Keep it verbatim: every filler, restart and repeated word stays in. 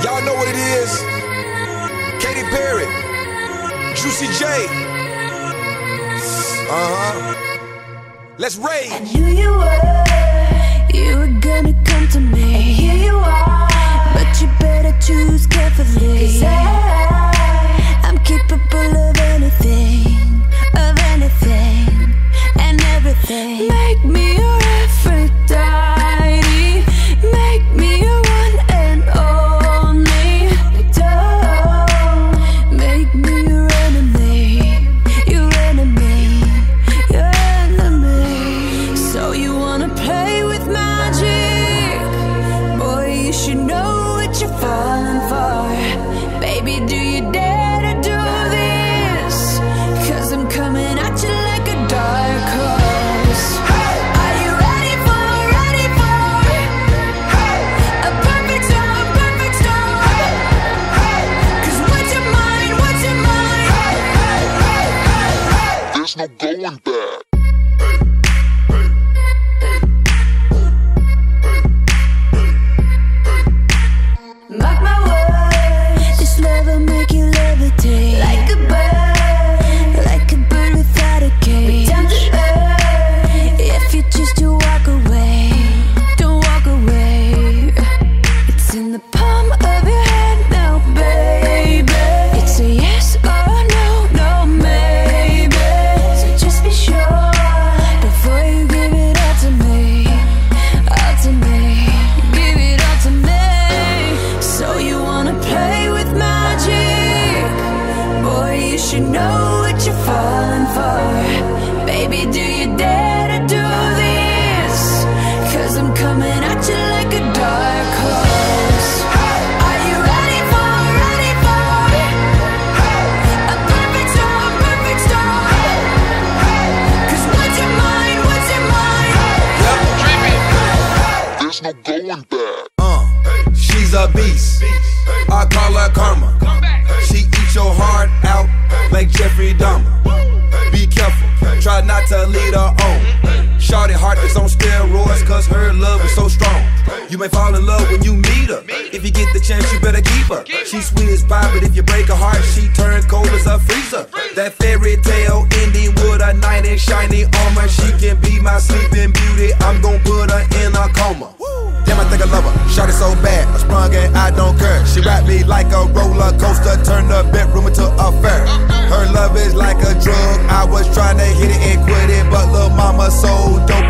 Y'all know what it is. Katy Perry, Juicy J. Uh-huh. Let's rage. I knew you were, you were gonna come to me. And here you are, but you better choose carefully. 'Cause I, I'm capable of anything, of anything, and everything. Make me your Aphrodite, make me your one and only. Don't make me your enemy, your enemy, your enemy. So you wanna play with magic? Boy, you should know what you're falling for. Baby, do you dare to do this? 'Cause I'm coming at you like a dark horse. Are you ready for, ready for a perfect storm, perfect storm? 'Cause what's your mind, what's your mind? There's no going back. Mark my words, this love will make you levitate like a bird, like a bird without a cage. Down to earth, if you choose to walk away, don't walk away. It's in the palm of your hand now, baby. It's a yes or a no, no maybe. So just be sure before you give it all to me, all to me, give it all to me. So you wanna play with magic? Boy, you should know what you're falling for. Baby, do you dare to do this? 'Cause I'm coming at you like a dark horse. Are you ready for, ready for a perfect storm, perfect storm? 'Cause what's your mind, what's your mind? There's no going back. Uh, she's a beast. I call her karma. She eats your heart out like Jeffrey Dahmer. Be careful, try not to lead her on. Shawty heart is on steroids, 'cause her love is so strong. You may fall in love when you meet her. If you get the chance, you better keep her. She's sweet as pie, but if you break her heart, she turns cold as a freezer. That fairy tale ending with a knight in shiny armor. She can be my sleeping beauty. I'm gon' put her in a coma. Damn, I think I love her. Shot it so bad, I sprung and I don't care. She wrapped me like a roller coaster, turned the bedroom into a fair. Her love is like a drug. I was trying to hit it and quit it, but lil' mama so dope.